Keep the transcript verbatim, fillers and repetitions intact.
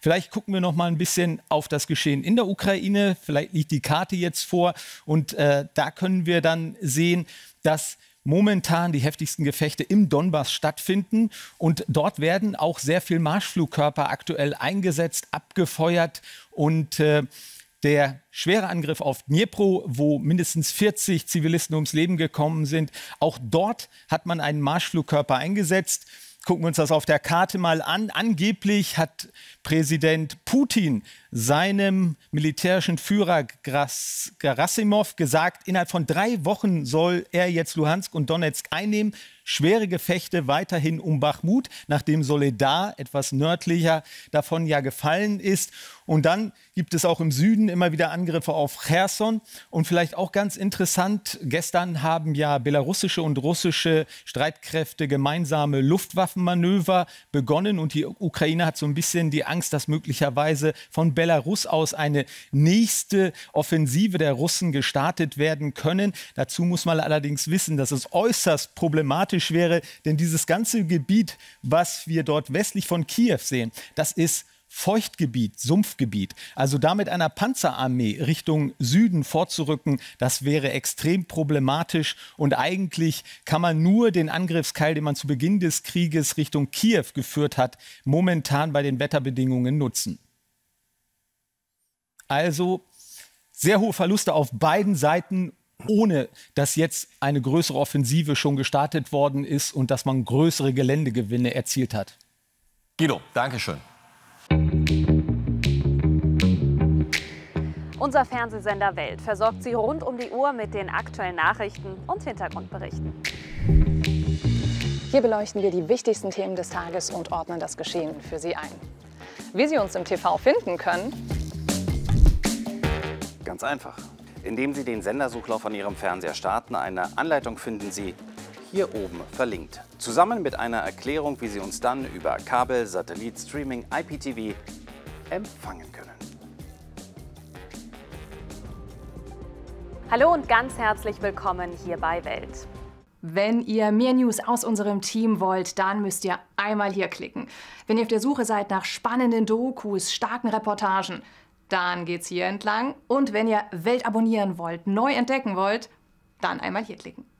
Vielleicht gucken wir noch mal ein bisschen auf das Geschehen in der Ukraine. Vielleicht liegt die Karte jetzt vor und äh, da können wir dann sehen, dass momentan die heftigsten Gefechte im Donbass stattfinden. Und dort werden auch sehr viel Marschflugkörper aktuell eingesetzt, abgefeuert. Und äh, der schwere Angriff auf Dnipro, wo mindestens vierzig Zivilisten ums Leben gekommen sind, auch dort hat man einen Marschflugkörper eingesetzt. Gucken wir uns das auf der Karte mal an. Angeblich hat Präsident Putin seinem militärischen Führer Gerasimov gesagt, innerhalb von drei Wochen soll er jetzt Luhansk und Donetsk einnehmen. Schwere Gefechte weiterhin um Bachmut, nachdem Soledar etwas nördlicher davon ja gefallen ist. Und dann gibt es auch im Süden immer wieder Angriffe auf Cherson. Und vielleicht auch ganz interessant, gestern haben ja belarussische und russische Streitkräfte gemeinsame Luftwaffenmanöver begonnen. Und die Ukraine hat so ein bisschen die Angst, dass möglicherweise von Belarus aus eine nächste Offensive der Russen gestartet werden können. Dazu muss man allerdings wissen, dass es äußerst problematisch wäre, denn dieses ganze Gebiet, was wir dort westlich von Kiew sehen, das ist Feuchtgebiet, Sumpfgebiet. Also da mit einer Panzerarmee Richtung Süden vorzurücken, das wäre extrem problematisch. Und eigentlich kann man nur den Angriffskeil, den man zu Beginn des Krieges Richtung Kiew geführt hat, momentan bei den Wetterbedingungen nutzen. Also sehr hohe Verluste auf beiden Seiten, ohne dass jetzt eine größere Offensive schon gestartet worden ist und dass man größere Geländegewinne erzielt hat. Guido, danke schön. Unser Fernsehsender Welt versorgt Sie rund um die Uhr mit den aktuellen Nachrichten und Hintergrundberichten. Hier beleuchten wir die wichtigsten Themen des Tages und ordnen das Geschehen für Sie ein. Wie Sie uns im T V finden können? Ganz einfach. Indem Sie den Sendersuchlauf an Ihrem Fernseher starten, eine Anleitung finden Sie hier oben verlinkt. Zusammen mit einer Erklärung, wie Sie uns dann über Kabel, Satellit, Streaming, I P T V empfangen können. Hallo und ganz herzlich willkommen hier bei Welt. Wenn ihr mehr News aus unserem Team wollt, dann müsst ihr einmal hier klicken. Wenn ihr auf der Suche seid nach spannenden Dokus, starken Reportagen, dann geht's hier entlang. Und wenn ihr Welt abonnieren wollt, neu entdecken wollt, dann einmal hier klicken.